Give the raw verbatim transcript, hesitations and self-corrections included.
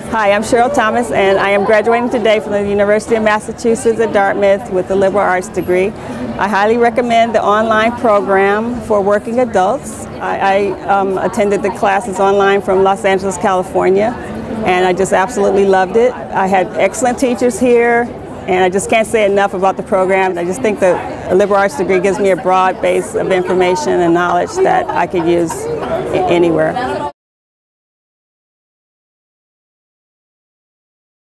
Hi, I'm Cheryl Thomas, and I am graduating today from the University of Massachusetts at Dartmouth with a liberal arts degree. I highly recommend the online program for working adults. I, I um, attended the classes online from Los Angeles, California, and I just absolutely loved it. I had excellent teachers here, and I just can't say enough about the program. I just think that a liberal arts degree gives me a broad base of information and knowledge that I could use anywhere.